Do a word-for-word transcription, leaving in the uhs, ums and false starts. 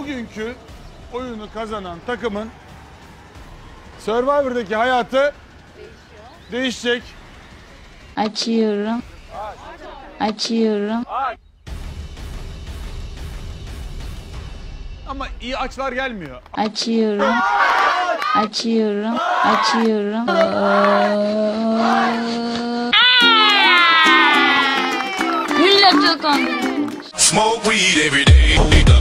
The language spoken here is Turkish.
bugünkü oyunu kazanan takımın Survivor'daki hayatı değişecek. Açıyorum. Açıyorum. Ama iyi açlar gelmiyor. Açıyorum. Açıyorum. Açıyorum. Milleti kandırmış. Smoke weed every day.